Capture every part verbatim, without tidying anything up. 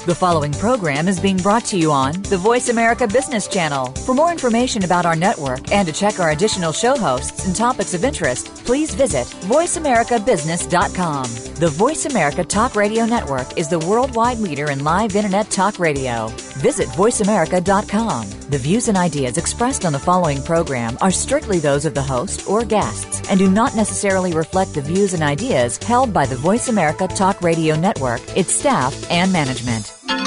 The following program is being brought to you on the Voice America Business Channel. For more information about our network and to check our additional show hosts and topics of interest, please visit voice america business dot com. The Voice America Talk Radio Network is the worldwide leader in live Internet talk radio. Visit voice america dot com. The views and ideas expressed on the following program are strictly those of the host or guests and do not necessarily reflect the views and ideas held by the Voice America Talk Radio Network, its staff, and management.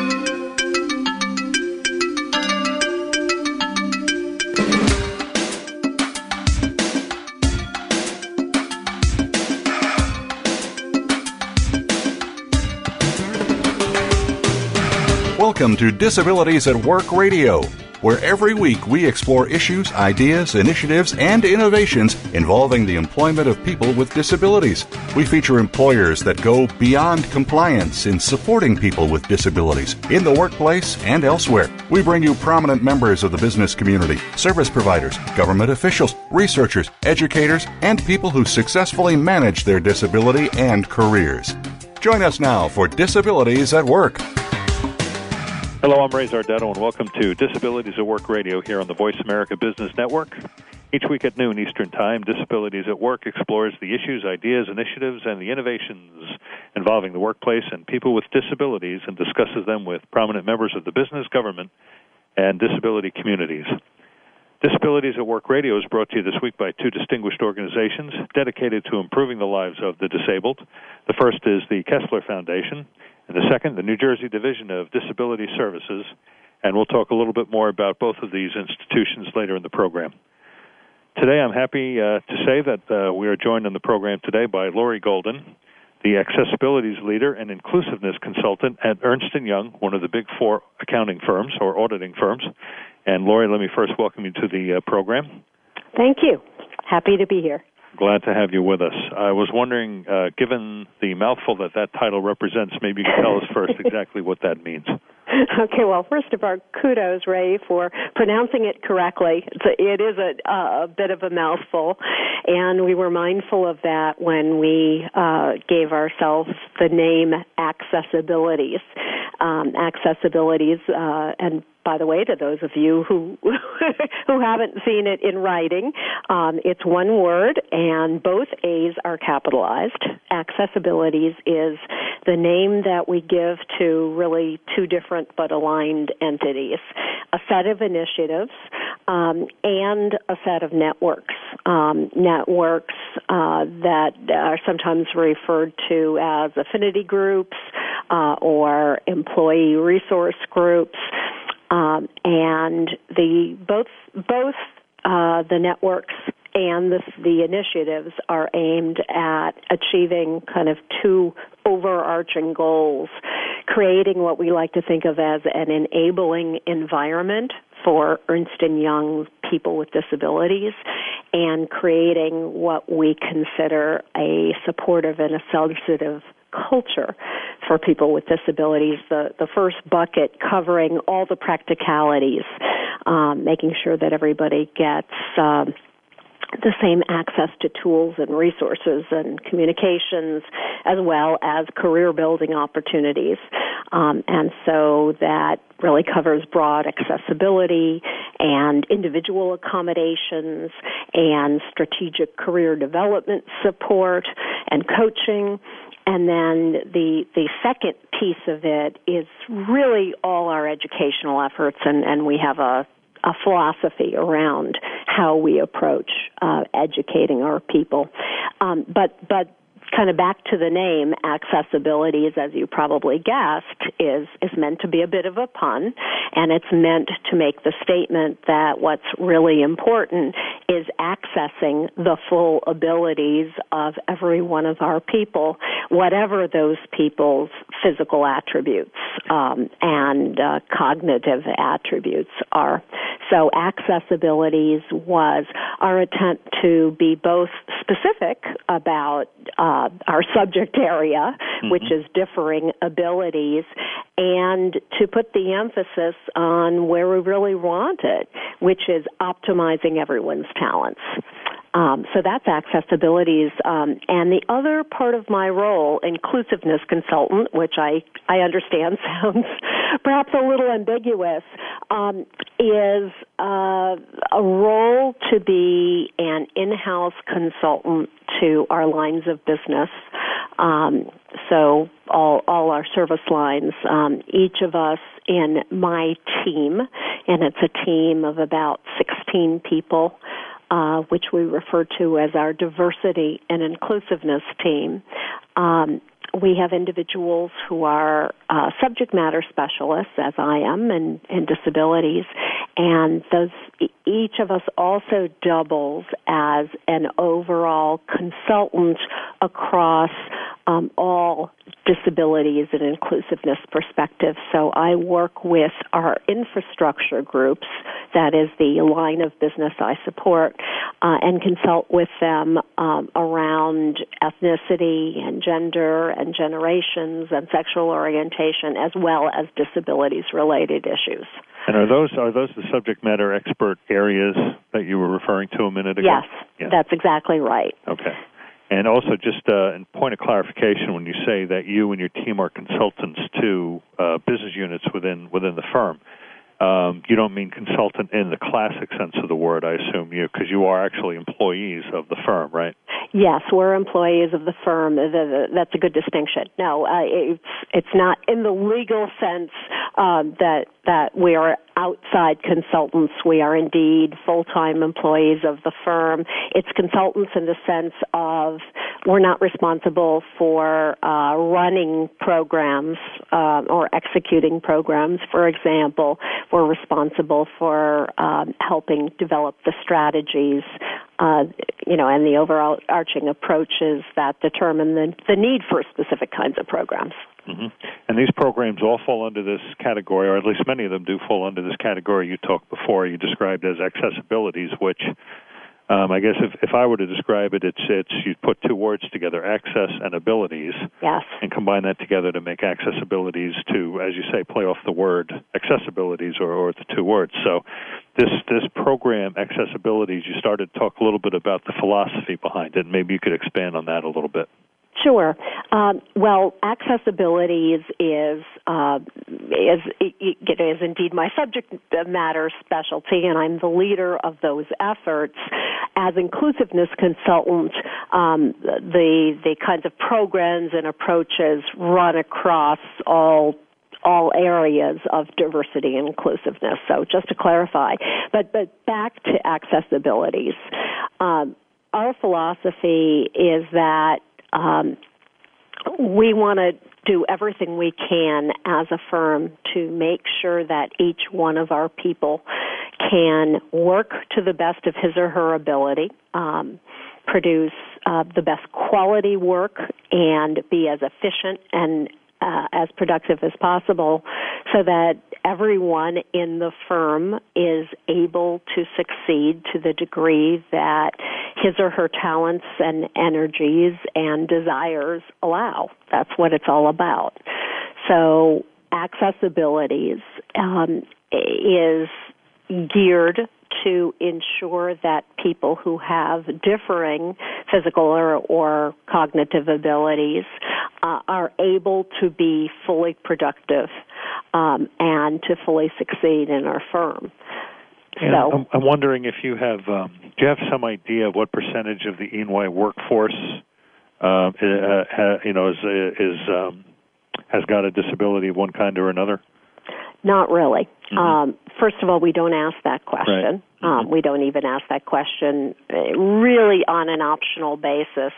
Welcome to Disabilities at Work Radio, where every week we explore issues, ideas, initiatives, and innovations involving the employment of people with disabilities. We feature employers that go beyond compliance in supporting people with disabilities in the workplace and elsewhere. We bring you prominent members of the business community, service providers, government officials, researchers, educators, and people who successfully manage their disability and careers. Join us now for Disabilities at Work. Hello, I'm Ray Zardetto, and welcome to Disabilities at Work Radio here on the Voice America Business Network. Each week at noon Eastern Time, Disabilities at Work explores the issues, ideas, initiatives, and the innovations involving the workplace and people with disabilities and discusses them with prominent members of the business, government, and disability communities. Disabilities at Work Radio is brought to you this week by two distinguished organizations dedicated to improving the lives of the disabled. The first is the Kessler Foundation, and the second, the New Jersey Division of Disability Services, and we'll talk a little bit more about both of these institutions later in the program. Today I'm happy uh, to say that uh, we are joined on the program today by Lori Golden, the Accessibilities Leader and Inclusiveness Consultant at Ernst and Young, one of the big four accounting firms or auditing firms. And Lori, let me first welcome you to the uh, program. Thank you. Happy to be here. Glad to have you with us. I was wondering, uh, given the mouthful that that title represents, maybe you can tell us first exactly what that means. Okay, well, first of all, kudos, Ray, for pronouncing it correctly. It's a, it is a, a bit of a mouthful, and we were mindful of that when we uh, gave ourselves the name AccessAbilities. Um, AccessAbilities, uh, and by the way, to those of you who who haven't seen it in writing, um, it's one word, and both A's are capitalized. AccessAbilities is the name that we give to really two different but aligned entities, a set of initiatives um, and a set of networks. Um, networks uh, that are sometimes referred to as affinity groups uh, or employee resource groups. Um, and the both both uh, the networks and the, the initiatives are aimed at achieving kind of two overarching goals, creating what we like to think of as an enabling environment for Ernst and Young people with disabilities, and creating what we consider a supportive and a sensitive culture for people with disabilities. The, the first bucket covering all the practicalities, um, making sure that everybody gets um, the same access to tools and resources and communications, as well as career-building opportunities. Um, and so that really covers broad accessibility and individual accommodations and strategic career development support and coaching. And then the the second piece of it is really all our educational efforts, and, and we have a, a philosophy around how we approach uh, educating our people. Um, but but kind of back to the name, Accessibilities, as you probably guessed, is, is meant to be a bit of a pun, and it's meant to make the statement that what's really important is accessing the full abilities of every one of our people, whatever those people's physical attributes um, and uh, cognitive attributes are. So Accessibilities was our attempt to be both specific about uh, our subject area, mm-hmm. which is differing abilities, and to put the emphasis on where we really want it, which is optimizing everyone's talents. Um, so that's accessibilities. Um, and the other part of my role, inclusiveness consultant, which I, I understand sounds perhaps a little ambiguous, um, is uh, a role to be an in-house consultant to our lines of business. Um, so all, all our service lines, um, each of us in my team, and it's a team of about sixteen people, uh, which we refer to as our diversity and inclusiveness team. Um, we have individuals who are uh, subject matter specialists, as I am, in, in disabilities, and those each of us also doubles as an overall consultant across um, all disabilities and inclusiveness perspectives. So I work with our infrastructure groups, that is the line of business I support, uh, and consult with them um, around ethnicity and gender and generations and sexual orientation, as well as disabilities-related issues. And are those are those the subject matter expert areas that you were referring to a minute ago? Yes, yeah. That's exactly right. Okay. And also, just uh, in point of clarification, when you say that you and your team are consultants to uh, business units within within the firm, um, you don't mean consultant in the classic sense of the word, I assume, you because you are actually employees of the firm, right? Yes, we're employees of the firm. That's a good distinction. No, uh, it's it's not in the legal sense um, that that we are outside consultants. We are indeed full-time employees of the firm. It's consultants in the sense of we're not responsible for uh, running programs uh, or executing programs. For example, we're responsible for um, helping develop the strategies, uh, you know, and the overall arching approaches that determine the, the need for specific kinds of programs. Mm-hmm. And these programs all fall under this category, or at least many of them do fall under this category you talked before, you described as accessibilities, which um, I guess if, if I were to describe it, it's, it's you put two words together, access and abilities, yes, and combine that together to make accessibilities to, as you say, play off the word accessibilities or, or the two words. So this this program, accessibilities, you started to talk a little bit about the philosophy behind it. Maybe you could expand on that a little bit. Sure. Um, well, accessibility is is, uh, is it is indeed my subject matter specialty, and I'm the leader of those efforts. As inclusiveness consultant, um, the the kinds of programs and approaches run across all all areas of diversity and inclusiveness. So just to clarify, but but back to accessibilities, um, our philosophy is that Um, we want to do everything we can as a firm to make sure that each one of our people can work to the best of his or her ability, um, produce uh, the best quality work, and be as efficient and uh, as productive as possible so that everyone in the firm is able to succeed to the degree that his or her talents and energies and desires allow. That's what it's all about. So accessibilities um, is geared to ensure that people who have differing physical or, or cognitive abilities uh, are able to be fully productive um, and to fully succeed in our firm. And so, I'm, I'm wondering if you have, um, do you have some idea of what percentage of the E and Y workforce, uh, uh, you know, is, is um, has got a disability of one kind or another? Not really. Mm-hmm. Um, first of all, we don't ask that question. Right. Mm-hmm. Um, we don't even ask that question really on an optional basis.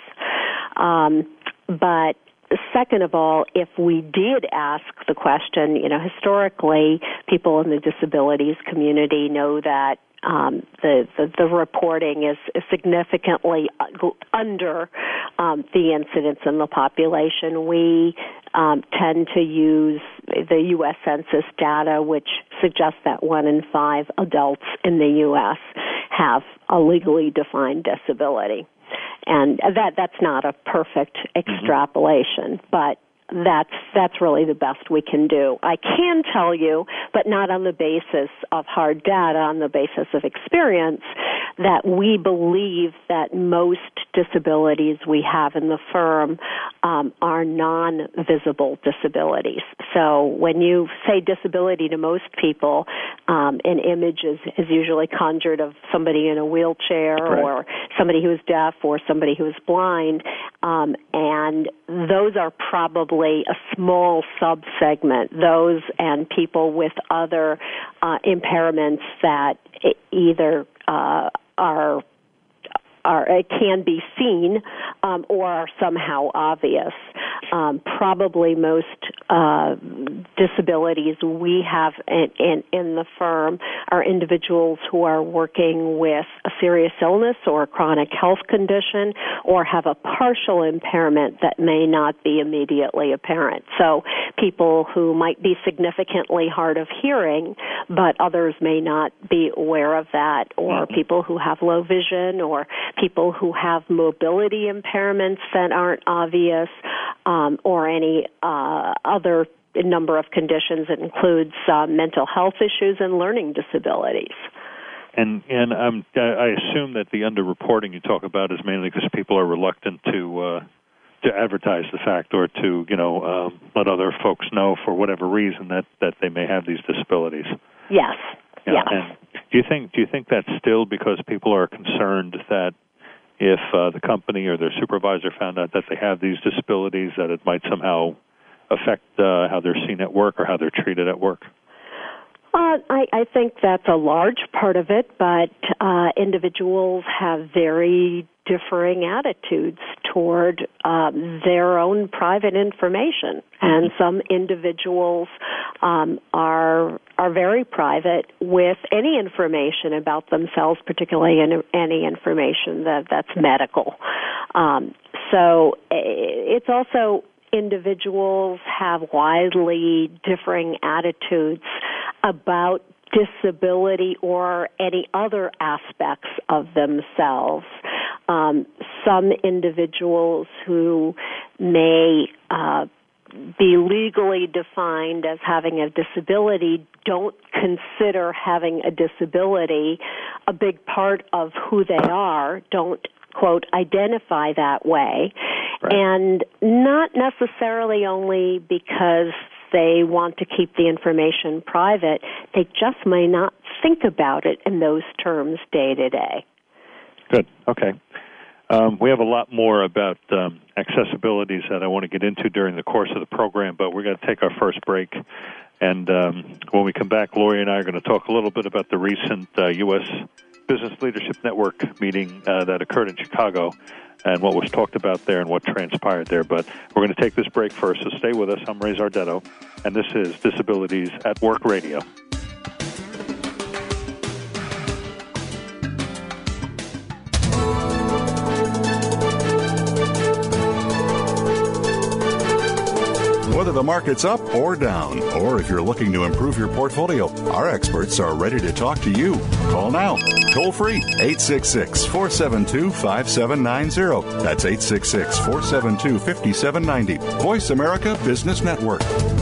Um, but second of all, if we did ask the question, you know, historically, people in the disabilities community know that um, the, the the reporting is, is significantly under um, the incidence in the population. We um, tend to use the U S Census data, which suggests that one in five adults in the U S have a legally defined disability. And that that's not a perfect extrapolation, mm-hmm. but that's that's really the best we can do. I can tell you, but not on the basis of hard data, on the basis of experience, that we believe that most disabilities we have in the firm um, are non-visible disabilities. So when you say disability to most people, um, an image is, is usually conjured of somebody in a wheelchair right. or somebody who is deaf or somebody who is blind, um, and those are probably a small subsegment, those and people with other uh, impairments that either uh, are are it can be seen um, or are somehow obvious. Um, probably most uh, disabilities we have in, in, in the firm are individuals who are working with a serious illness or a chronic health condition or have a partial impairment that may not be immediately apparent. So people who might be significantly hard of hearing, but others may not be aware of that, or people who have low vision, or people who have mobility impairments that aren't obvious, um, or any uh, other number of conditions that includes uh, mental health issues and learning disabilities. And and um, I assume that the underreporting you talk about is mainly because people are reluctant to uh, to advertise the fact or to you know um, let other folks know for whatever reason that, that they may have these disabilities. Yes. Yeah. Yes. And do you think do you think that's still because people are concerned that if uh, the company or their supervisor found out that they have these disabilities, that it might somehow affect uh, how they're seen at work or how they're treated at work? Uh, I, I think that's a large part of it, but uh, individuals have very differing attitudes toward um, their own private information, and some individuals um, are are very private with any information about themselves, particularly in, any information that that's medical. Um, so it's also individuals have widely differing attitudes about disability or any other aspects of themselves. Um, some individuals who may uh, be legally defined as having a disability don't consider having a disability a big part of who they are, don't, quote, identify that way, right. And not necessarily only because they want to keep the information private, they just may not think about it in those terms day to day. Good. Okay. Um, we have a lot more about um, accessibilities that I want to get into during the course of the program, but we're going to take our first break. And um, when we come back, Lori and I are going to talk a little bit about the recent uh, U S Business Leadership Network meeting uh, that occurred in Chicago and what was talked about there and what transpired there. But we're going to take this break first, so stay with us. I'm Ray Zardetto, and this is Disabilities at Work Radio. Whether the market's up or down, or if you're looking to improve your portfolio, our experts are ready to talk to you. Call now. Toll free, eight six six, four seven two, five seven nine zero. That's eight six six, four seven two, five seven nine zero. Voice America Business Network.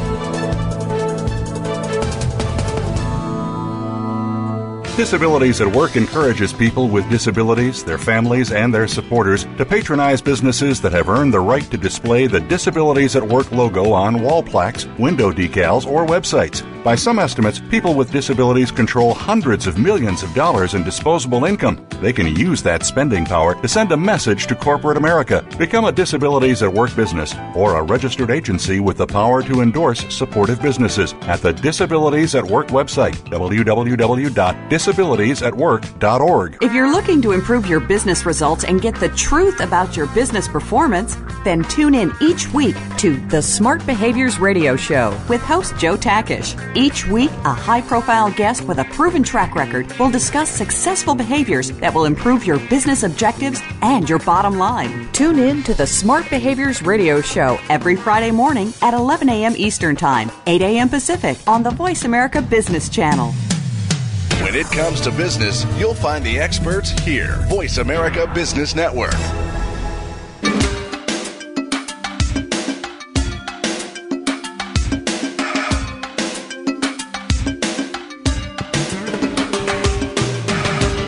Disabilities at Work encourages people with disabilities, their families, and their supporters to patronize businesses that have earned the right to display the Disabilities at Work logo on wall plaques, window decals, or websites. By some estimates, people with disabilities control hundreds of millions of dollars in disposable income. They can use that spending power to send a message to corporate America. Become a Disabilities at Work business or a registered agency with the power to endorse supportive businesses at the Disabilities at Work website, w w w dot disabilities at work dot org. If you're looking to improve your business results and get the truth about your business performance, then tune in each week to the Smart Behaviors Radio Show with host Joe Takish. Each week, a high-profile guest with a proven track record will discuss successful behaviors that will improve your business objectives and your bottom line. Tune in to the Smart Behaviors Radio Show every Friday morning at eleven a.m. Eastern Time, eight a.m. Pacific on the Voice America Business Channel. When it comes to business, you'll find the experts here. Voice America Business Network.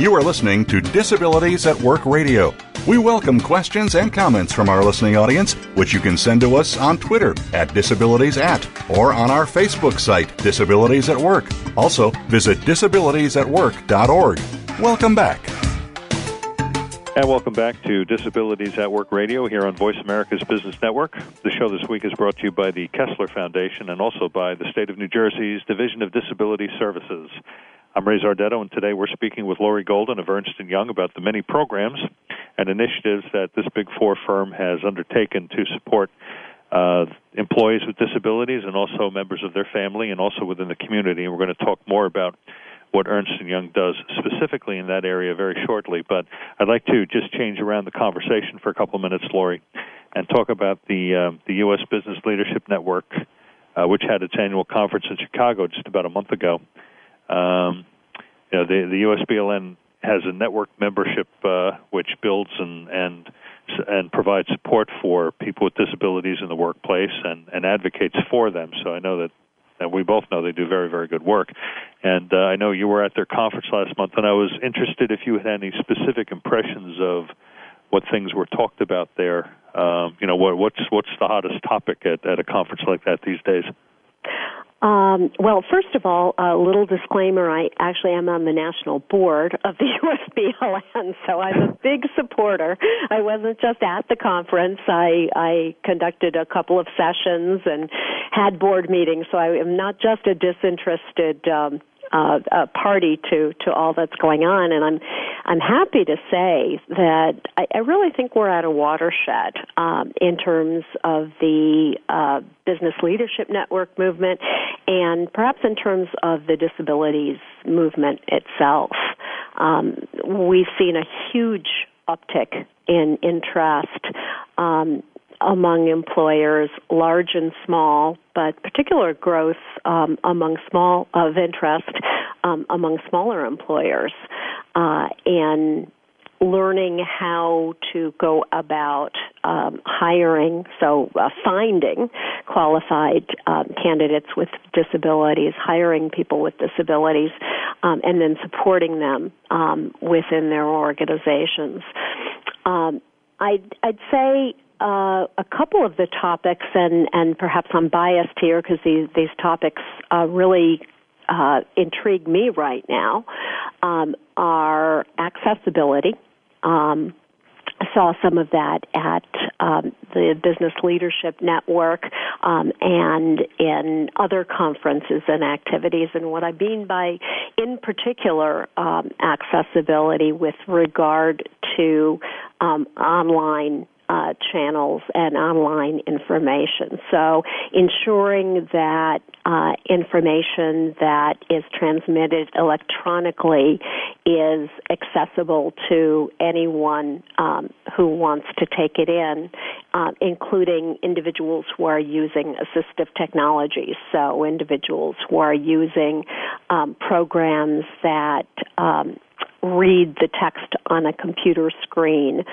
You are listening to Disabilities at Work Radio. We welcome questions and comments from our listening audience, which you can send to us on Twitter at Disabilities At, or on our Facebook site, Disabilities at Work. Also, visit disabilities at work dot org. Welcome back. And welcome back to Disabilities at Work Radio here on Voice America's Business Network. The show this week is brought to you by the Kessler Foundation and also by the State of New Jersey's Division of Disability Services. I'm Ray Zardetto, and today we're speaking with Lori Golden of Ernst and Young about the many programs and initiatives that this Big Four firm has undertaken to support uh, employees with disabilities and also members of their family and also within the community. And we're going to talk more about what Ernst and Young does specifically in that area very shortly. But I'd like to just change around the conversation for a couple of minutes, Lori, and talk about the uh, the U S Business Leadership Network, uh, which had its annual conference in Chicago just about a month ago. Um, you know, the, the U S B L N has a network membership uh, which builds and, and and provides support for people with disabilities in the workplace and, and advocates for them. So I know that, that we both know they do very, very good work. And uh, I know you were at their conference last month, and I was interested if you had any specific impressions of what things were talked about there. Um, you know, what, what's what's the hottest topic at, at a conference like that these days? Um, well, first of all, a little disclaimer, I actually am on the national board of the U S B L N, so I'm a big supporter. I wasn't just at the conference. I, I conducted a couple of sessions and had board meetings, so I am not just a disinterested um, uh, uh, party to, to all that's going on, and I'm I'm happy to say that I, I really think we're at a watershed um, in terms of the uh, Business Leadership Network movement and perhaps in terms of the disabilities movement itself. Um, we've seen a huge uptick in interest um, among employers, large and small, but particular growth um, among small of interest um, among smaller employers, uh, and learning how to go about um, hiring, so uh, finding qualified um, candidates with disabilities, hiring people with disabilities, um, and then supporting them um, within their organizations. Um, I'd, I'd say Uh, a couple of the topics, and, and perhaps I'm biased here because these, these topics uh, really uh, intrigue me right now, um, are accessibility. Um, I saw some of that at um, the Business Leadership Network um, and in other conferences and activities. And what I mean by, in particular, um, accessibility with regard to um, online Uh, channels and online information. So ensuring that uh, information that is transmitted electronically is accessible to anyone um, who wants to take it in, uh, including individuals who are using assistive technologies. So individuals who are using um, programs that um, read the text on a computer screen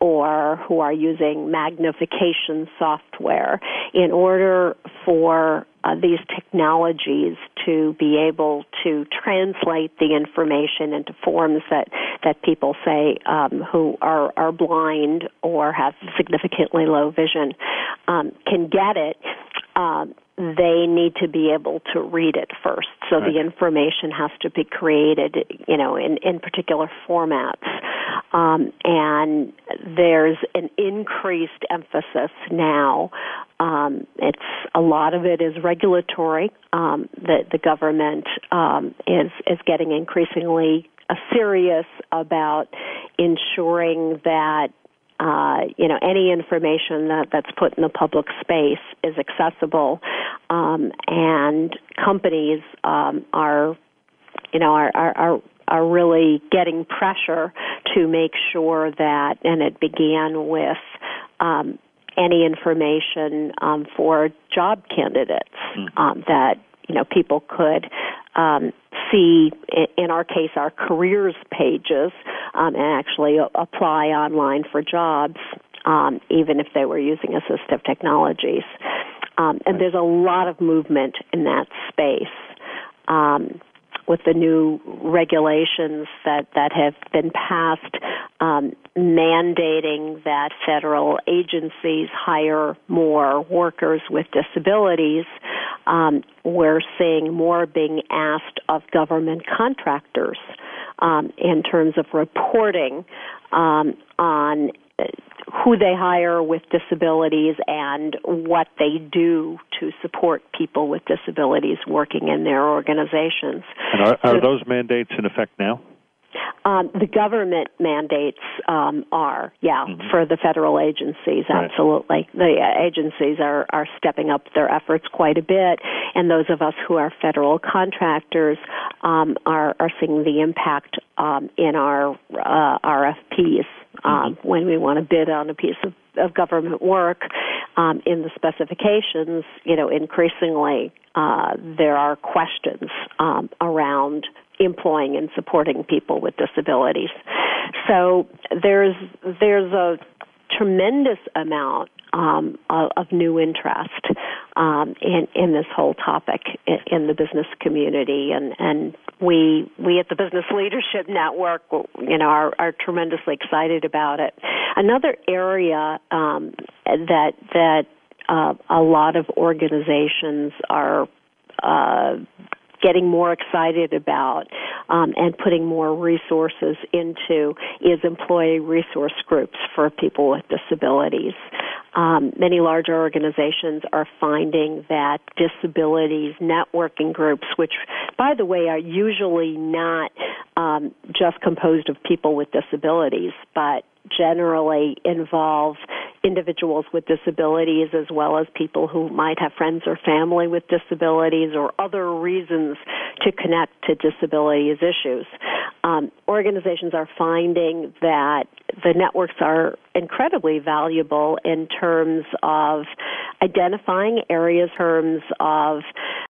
or who are using magnification software in order for uh, these technologies to be able to translate the information into forms that, that people say um, who are, are blind or have significantly low vision um, can get it. Um, they need to be able to read it first. So right. The information has to be created, you know, in, in particular formats. Um, and there's an increased emphasis now. Um, it's a lot of it is regulatory. Um, the, the government um, is is getting increasingly uh, serious about ensuring that Uh, you know, any information that, that's put in the public space is accessible, um, and companies um, are, you know, are, are are really getting pressure to make sure that, and it began with um, any information um, for job candidates mm-hmm. um, that you know people could um, see. In our case, our careers pages, um, and actually apply online for jobs, um, even if they were using assistive technologies. Um, and there's a lot of movement in that space. Um, with the new regulations that, that have been passed, um, mandating that federal agencies hire more workers with disabilities, um, we're seeing more being asked of government contractors um, in terms of reporting um, on who they hire with disabilities and what they do to support people with disabilities working in their organizations. And are, are so, those mandates in effect now? Um, the government mandates um, are, yeah, mm-hmm. for the federal agencies, right. absolutely. The agencies are, are stepping up their efforts quite a bit, and those of us who are federal contractors um, are, are seeing the impact um, in our uh, R F Ps. Um, mm-hmm. When we want to bid on a piece of, of government work, um, in the specifications, you know, increasingly uh, there are questions um, around employing and supporting people with disabilities. So there's there's a tremendous amount um, of, of new interest um, in, in this whole topic in, in the business community, and, and we we at the Business Leadership Network, you know, are, are tremendously excited about it. Another area um, that that uh, a lot of organizations are uh, getting more excited about um, and putting more resources into is employee resource groups for people with disabilities. Um, many larger organizations are finding that disabilities networking groups, which, by the way, are usually not um, just composed of people with disabilities, but generally involve individuals with disabilities as well as people who might have friends or family with disabilities or other reasons to connect to disabilities issues. Um, organizations are finding that the networks are incredibly valuable in terms of identifying areas, in terms of